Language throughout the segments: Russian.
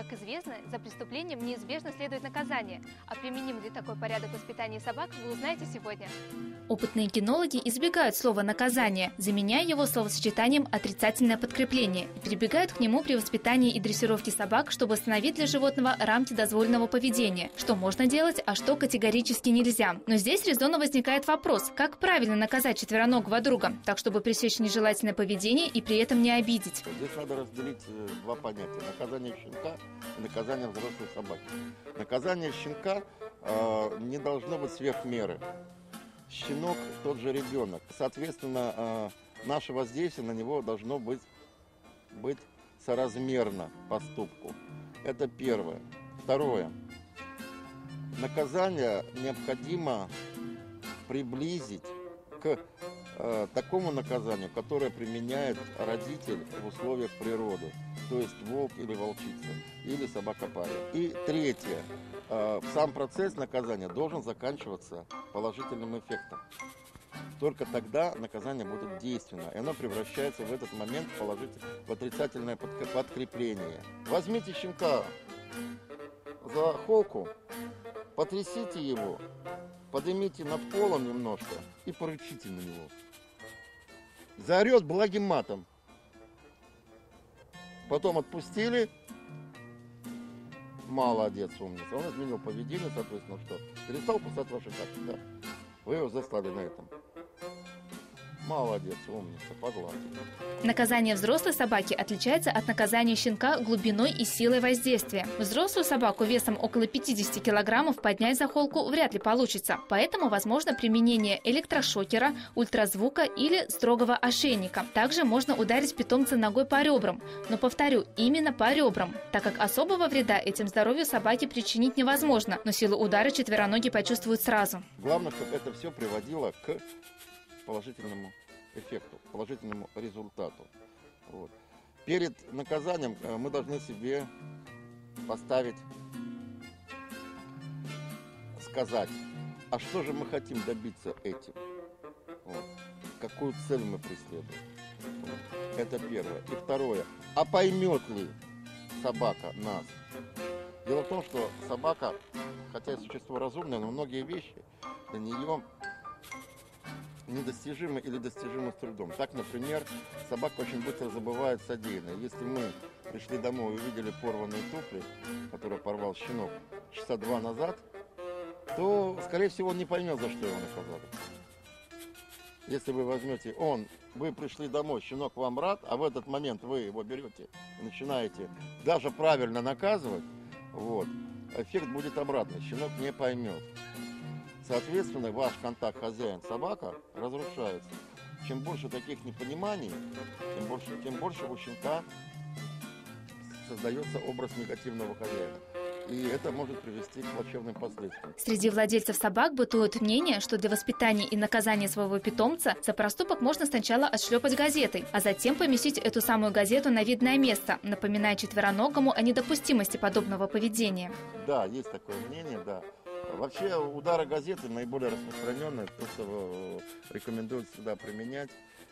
Как известно, за преступлением неизбежно следует наказание. А применим ли такой порядок воспитания собак, вы узнаете сегодня. Опытные кинологи избегают слова «наказание», заменяя его словосочетанием «отрицательное подкрепление» и прибегают к нему при воспитании и дрессировке собак, чтобы установить для животного рамки дозволенного поведения, что можно делать, а что категорически нельзя. Но здесь резонно возникает вопрос, как правильно наказать четвероногого друга, так чтобы пресечь нежелательное поведение и при этом не обидеть. Здесь надо разделить два понятия: наказание щенка и наказание взрослой собаки. Наказание щенка не должно быть сверх меры. Щенок тот же ребенок. Соответственно, наше воздействие на него должно быть соразмерно поступку. Это первое. Второе. Наказание необходимо приблизить к такому наказанию, которое применяет родитель в условиях природы, то есть волк или волчица, или собака-пария. И третье. Сам процесс наказания должен заканчиваться положительным эффектом. Только тогда наказание будет действенно, и оно превращается в этот момент в отрицательное подкрепление. Возьмите щенка за холку, потрясите его, поднимите над полом немножко и порычите на него. Заорет благим матом. Потом отпустили. Молодец, умница. Он изменил поведение, соответственно, что? Перестал кусать ваши капки, да? Вы его застали на этом. Молодец, умница, погладили. Наказание взрослой собаки отличается от наказания щенка глубиной и силой воздействия. Взрослую собаку весом около 50 килограммов поднять за холку вряд ли получится. Поэтому возможно применение электрошокера, ультразвука или строгого ошейника. Также можно ударить питомца ногой по ребрам. Но, повторю, именно по ребрам, так как особого вреда этим здоровью собаки причинить невозможно. Но силу удара четвероногий почувствуют сразу. Главное, чтобы это все приводило к положительному эффекту, положительному результату. Вот. Перед наказанием мы должны себе поставить, сказать, а что же мы хотим добиться этим? Вот. Какую цель мы преследуем? Вот. Это первое. И второе, а поймет ли собака нас? Дело в том, что собака, хотя и существо разумное, но многие вещи для нее недостижимы или достижимы с трудом. Так, например, собака очень быстро забывает содеянное. Если мы пришли домой и увидели порванные туфли, которые порвал щенок часа 2 назад, то, скорее всего, он не поймет, за что его наказали. Если вы возьмете, вы пришли домой, щенок вам рад, а в этот момент вы его берете и начинаете даже правильно наказывать, вот, эффект будет обратный, щенок не поймет. Соответственно, ваш контакт хозяин-собака разрушается. Чем больше таких непониманий, тем больше у щенка создается образ негативного хозяина. И это может привести к плачевным последствиям. Среди владельцев собак бытует мнение, что для воспитания и наказания своего питомца за проступок можно сначала отшлепать газетой, а затем поместить эту самую газету на видное место, напоминая четвероногому о недопустимости подобного поведения. Да, есть такое мнение, да. Вообще удары газеты наиболее распространенные, то, что рекомендуют всегда применять,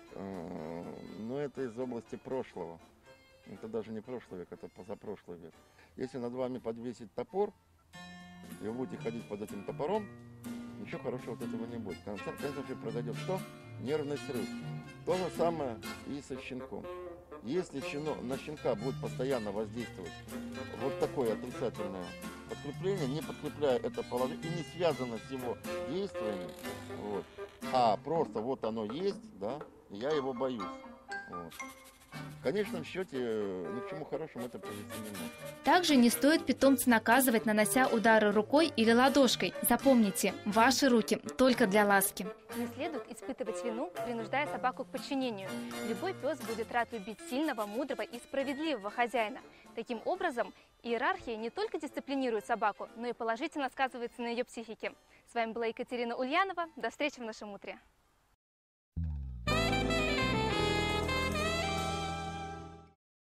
но это из области прошлого. Это даже не прошлый век, это позапрошлый век. Если над вами подвесить топор, и вы будете ходить под этим топором, ничего хорошего от этого не будет. В конце концов произойдет что? Нервный срыв. То же самое и со щенком. Если на щенка будет постоянно воздействовать вот такое отрицательное подкрепление, не подкрепляя это положение и не связано с его действиями, вот, а просто вот оно есть, да, и я его боюсь. Вот. В конечном счете ни к чему хорошему это привести не может. Также не стоит питомца наказывать, нанося удары рукой или ладошкой. Запомните, ваши руки только для ласки. Не следует испытывать вину, принуждая собаку к подчинению. Любой пес будет рад любить сильного, мудрого и справедливого хозяина. Таким образом, иерархия не только дисциплинирует собаку, но и положительно сказывается на ее психике. С вами была Екатерина Ульянова. До встречи в нашем утре.